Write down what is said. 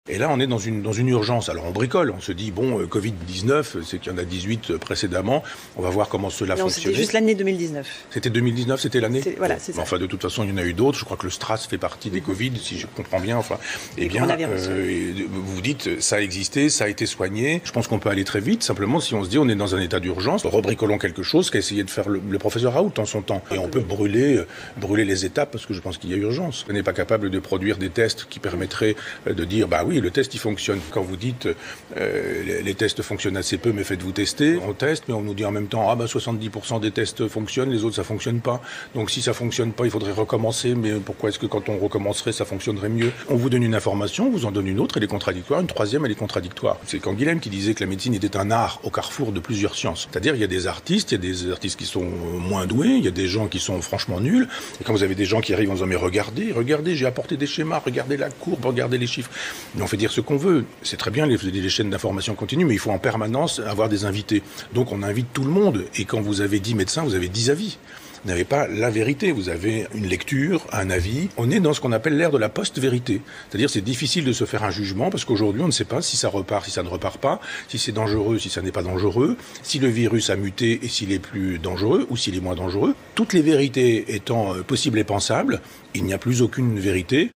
Et là, on est dans une urgence. Alors, on bricole. On se dit, bon, Covid-19, c'est qu'il y en a 18 précédemment. On va voir comment cela fonctionnait. C'était juste l'année 2019. C'était 2019, c'était l'année. Voilà, c'est ça. Enfin, de toute façon, il y en a eu d'autres. Je crois que le STRAS fait partie des Covid, si je comprends bien. Enfin, eh bien, vous dites, ça a existé, ça a été soigné. Je pense qu'on peut aller très vite. Simplement, si on se dit, on est dans un état d'urgence, rebricolons quelque chose qu'a essayé de faire le professeur Raoult en son temps. Et on peut brûler les étapes parce que je pense qu'il y a urgence. On n'est pas capable de produire des tests qui permettraient de dire, bah oui, le test, il fonctionne. Quand vous dites, les tests fonctionnent assez peu, mais faites-vous tester. On teste, mais on nous dit en même temps, 70% des tests fonctionnent, les autres, ça fonctionne pas. Donc si ça fonctionne pas, il faudrait recommencer. Mais pourquoi est-ce que quand on recommencerait, ça fonctionnerait mieux? On vous donne une information, on vous en donne une autre, elle est contradictoire. Une troisième, elle est contradictoire. C'est Canguilhem qui disait que la médecine était un art au carrefour de plusieurs sciences. C'est-à-dire, il y a des artistes qui sont moins doués, il y a des gens qui sont franchement nuls. Et quand vous avez des gens qui arrivent en disant, mais regardez, j'ai apporté des schémas, regardez la courbe, regardez les chiffres. Mais on fait dire ce qu'on veut. C'est très bien les chaînes d'information continues, mais il faut en permanence avoir des invités. Donc on invite tout le monde. Et quand vous avez 10 médecins, vous avez 10 avis. Vous n'avez pas la vérité, vous avez une lecture, un avis. On est dans ce qu'on appelle l'ère de la post-vérité. C'est-à-dire c'est difficile de se faire un jugement parce qu'aujourd'hui on ne sait pas si ça repart, si ça ne repart pas, si c'est dangereux, si ça n'est pas dangereux, si le virus a muté et s'il est plus dangereux ou s'il est moins dangereux. Toutes les vérités étant possibles et pensables, il n'y a plus aucune vérité.